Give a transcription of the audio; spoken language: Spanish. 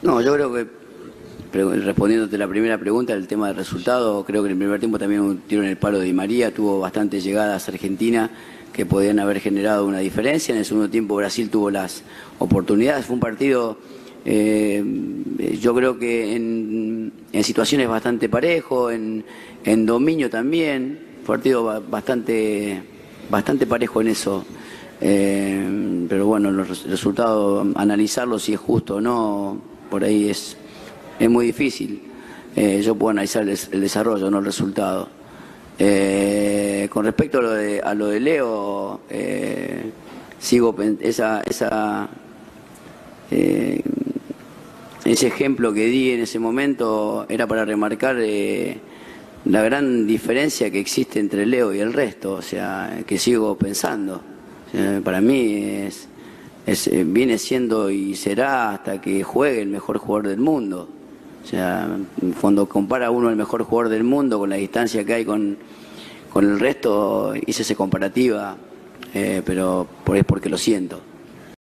No, yo creo que, respondiéndote la primera pregunta, el tema del resultado, creo que en el primer tiempo también un tiro en el palo de Di María, tuvo bastantes llegadas Argentina que podían haber generado una diferencia. En el segundo tiempo Brasil tuvo las oportunidades, fue un partido, yo creo que en situaciones bastante parejo, en dominio también, partido bastante parejo en eso. Pero bueno, los resultados, analizarlos si es justo o no, por ahí es muy difícil. Yo puedo analizar el desarrollo, no el resultado. Con respecto a lo de Leo, sigo ese ejemplo que di en ese momento era para remarcar la gran diferencia que existe entre Leo y el resto, o sea, que sigo pensando. Para mí viene siendo y será hasta que juegue el mejor jugador del mundo. O sea, cuando compara uno el mejor jugador del mundo con la distancia que hay con el resto, hice esa comparativa, pero es porque lo siento.